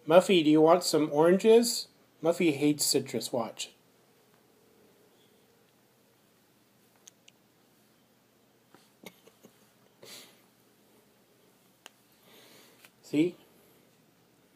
Muffy, do you want some oranges? Muffy hates citrus, watch. See?